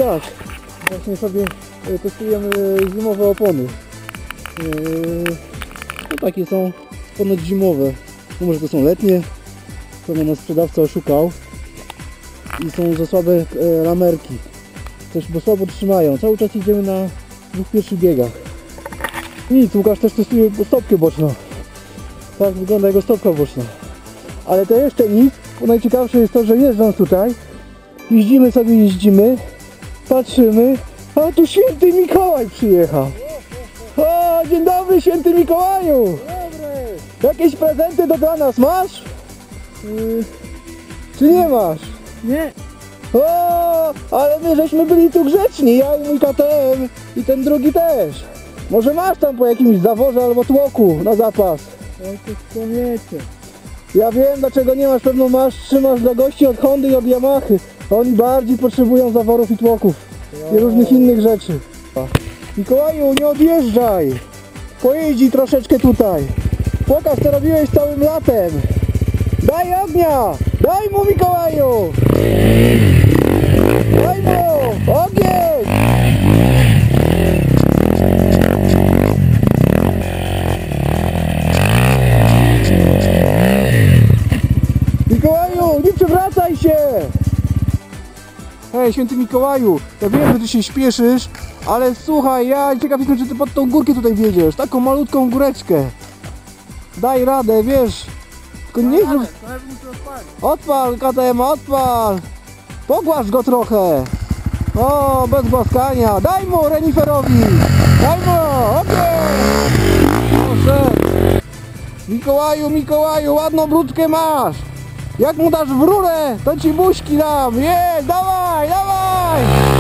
tak, właśnie sobie testujemy zimowe opony. No takie są ponoć zimowe, no może to są letnie, pewnie nas sprzedawca oszukał i są za słabe ramerki, coś, bo słabo trzymają, cały czas idziemy na dwóch pierwszych biegach. Nic, Łukasz też testuje stopkę boczną, tak wygląda jego stopka boczna, ale to jeszcze nic, bo najciekawsze jest to, że jeżdżąc tutaj, jeździmy, patrzymy, a tu święty Mikołaj przyjechał. O, dzień dobry, święty Mikołaju! Dobry. Jakieś prezenty dla nas masz? Czy nie masz? Nie. O, ale my żeśmy byli tu grzeczni, ja i mój KTM i ten drugi też. Może masz tam po jakimś zaworze albo tłoku na zapas? To wiecie. Ja wiem, dlaczego nie masz, pewno trzymasz dla gości od Hondy i od Yamahy. Oni bardziej potrzebują zaworów i tłoków i różnych innych rzeczy. Mikołaju, nie odjeżdżaj! Pojeździ troszeczkę tutaj. Pokaż, co robiłeś całym latem. Daj ognia! Daj mu, Mikołaju! Daj mu! Ogień! Mikołaju, nie przewracaj się! Hej, święty Mikołaju, ja wiem, że ty się śpieszysz, ale słuchaj, ja ciekaw jestem, czy ty pod tą górkę tutaj wjedziesz, taką malutką góreczkę. Daj radę, wiesz, tylko nie zrób... Odpal KTM, odpal! Pogłasz go trochę! O, bez głaskania, daj mu reniferowi! Daj mu, ogień! Proszę! Mikołaju, Mikołaju, ładną brudkę masz! Jak mu dasz w rurę, to ci buźki dam! Jedź, dawaj, dawaj!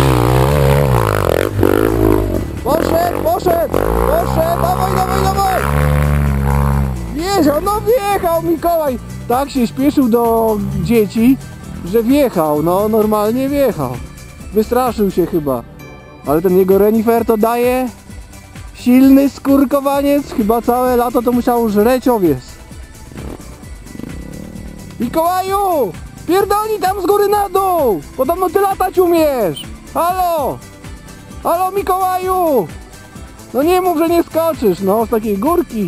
Poszedł, dawaj, dawaj, dawaj! Wjechał, no wjechał Mikołaj! Tak się śpieszył do dzieci, że wjechał, no normalnie wjechał. Wystraszył się chyba. Ale ten jego renifer to daje silny skurkowaniec, chyba całe lato to musiał żreć owiec. Mikołaju! Pierdolnij tam z góry na dół! Podobno ty latać umiesz! Halo! Halo Mikołaju! No nie mów, że nie skoczysz, no z takiej górki.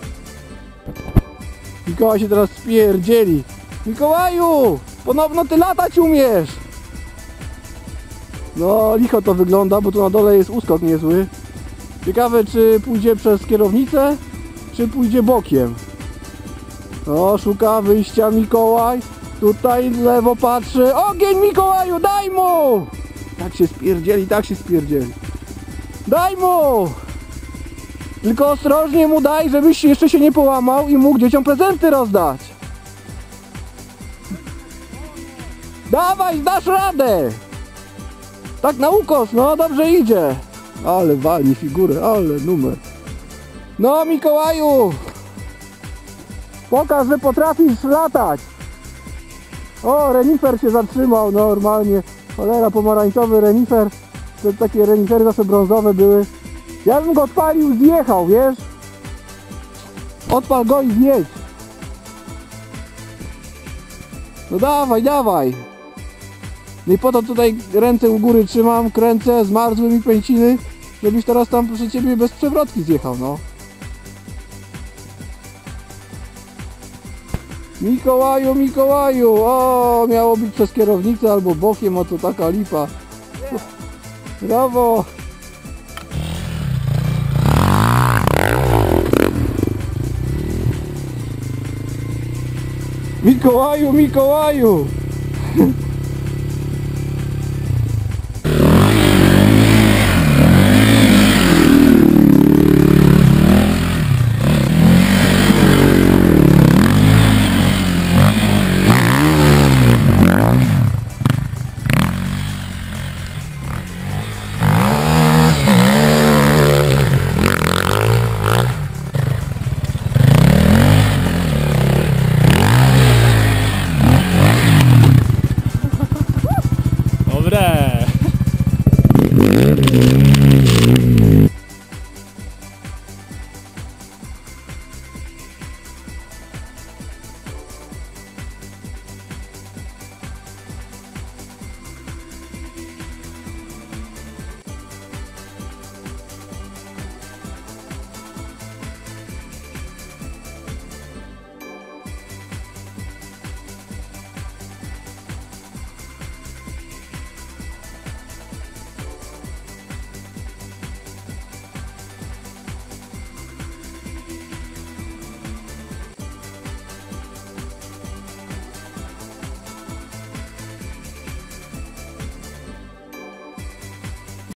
Mikołaj się teraz spierdzieli. Mikołaju! Podobno ty latać umiesz! No licho to wygląda, bo tu na dole jest uskok niezły. Ciekawe, czy pójdzie przez kierownicę, czy pójdzie bokiem. No, szuka wyjścia Mikołaj. Tutaj lewo patrzy. Ogień Mikołaju, daj mu! Tak się spierdzieli, tak się spierdzieli. Daj mu! Tylko ostrożnie mu daj, żebyś jeszcze się nie połamał i mógł dzieciom prezenty rozdać. Dawaj, dasz radę! Tak na ukos, no dobrze idzie. Ale walni figurę, ale numer. No Mikołaju! Pokaż, że potrafisz latać. O, renifer się zatrzymał normalnie. Cholera, pomarańczowy renifer. To takie renifery zawsze brązowe były. Ja bym go odpalił, zjechał, wiesz? Odpal go i zjedź. No dawaj, dawaj. No i po to tutaj ręce u góry trzymam, kręcę, zmarzły mi pęciny, żebyś teraz tam proszę ciebie bez przewrotki zjechał, no. Mikołaju, Mikołaju, o, miało być przez kierownicę albo bokiem, a to taka lipa. Brawo! Mikołaju, Mikołaju!